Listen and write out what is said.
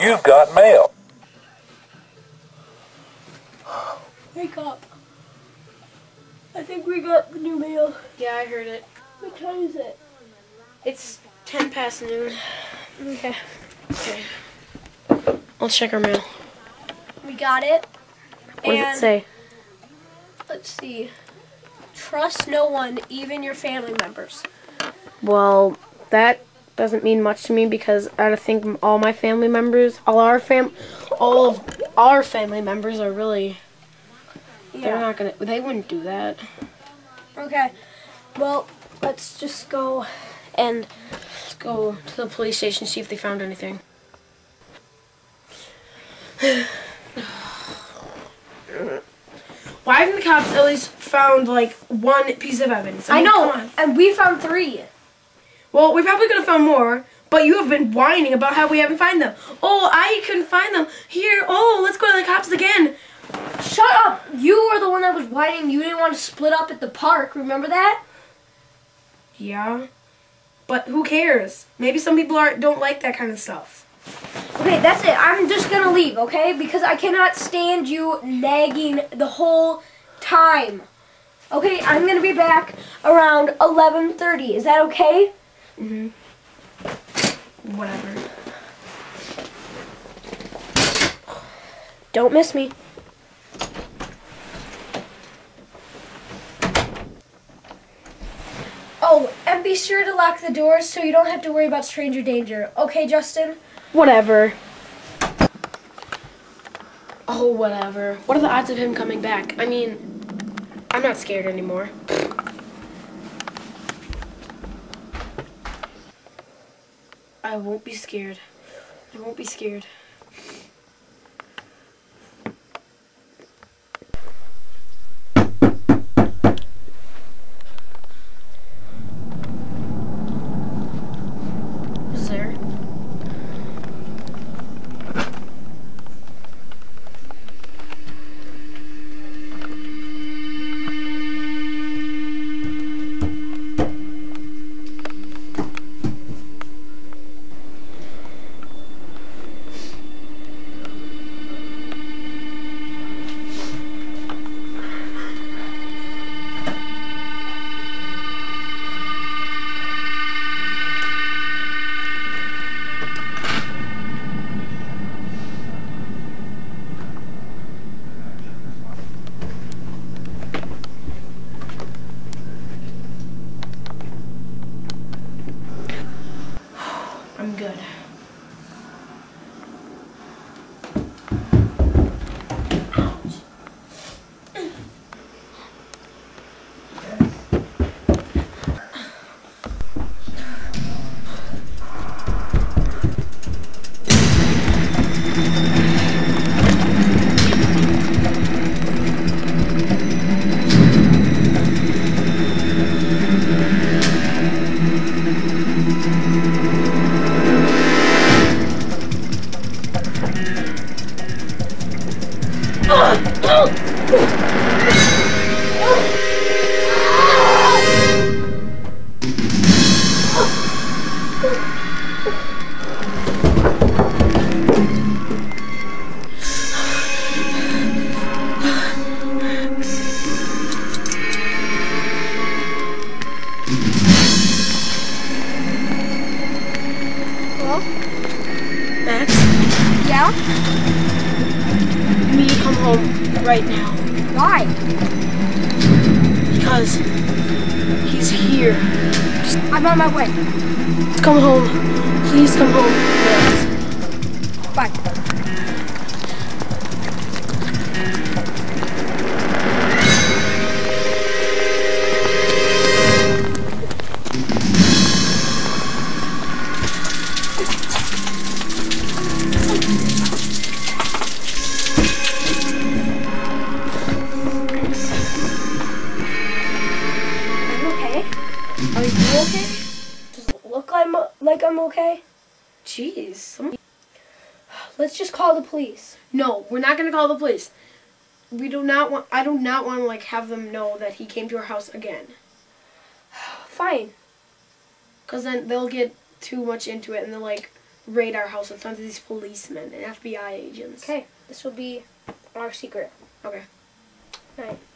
You've got mail. Wake up. I think we got the new mail. Yeah, I heard it. What time is it? It's 10 past noon. Okay. Okay. I'll check our mail. We got it. What does it say? Let's see. Trust no one, even your family members. Well, that doesn't mean much to me because I think all my family members, all of our family members are really, they're not gonna, they wouldn't do that. Okay. Well, let's just go and Let's go to the police station, see if they found anything. Why haven't the cops at least found, like, one piece of evidence? I mean, know, come on. and we found 3. Well, we probably could have found more, but you have been whining about how we haven't found them. Oh, I couldn't find them. Here, oh, let's go to the cops again. Shut up! You were the one that was whining. You didn't want to split up at the park. Remember that? Yeah, but who cares? Maybe some people don't like that kind of stuff. Okay, that's it. I'm just gonna leave, okay? Because I cannot stand you nagging the whole time. Okay, I'm gonna be back around 11:30. Is that okay? Whatever. Don't miss me. Oh, and be sure to lock the doors so you don't have to worry about stranger danger. Okay, Justin? Whatever. Oh, whatever. What are the odds of him coming back? I mean, I'm not scared anymore. I won't be scared. I won't be scared. Who's there? I'm good. Hello? Max, Yeah? you need to come home right now. Why? Because he's here. I'm on my way. Just come home. Please come home. Max. Bye. Are you okay? Does it look like I'm okay? Jeez. Let's just call the police. No, we're not gonna call the police. We do not want. I do not want to like have them know that he came to our house again. Fine. Cause then they'll get too much into it and they're like, raid our house in front of these policemen and FBI agents. Okay, this will be our secret. Okay. All right.